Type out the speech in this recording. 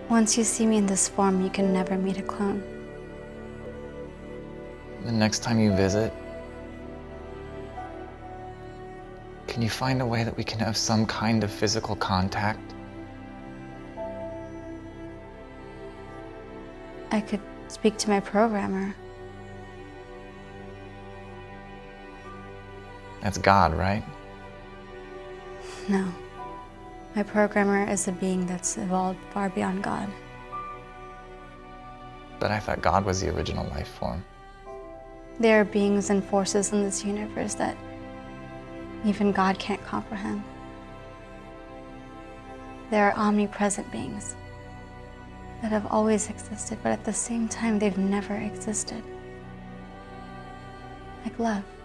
Once you see me in this form, you can never meet a clone. The next time you visit, can you find a way that we can have some kind of physical contact? I could speak to my programmer. That's God, right? No. My programmer is a being that's evolved far beyond God. But I thought God was the original life form. There are beings and forces in this universe that even God can't comprehend. There are omnipresent beings that have always existed, but at the same time, they've never existed. Like love.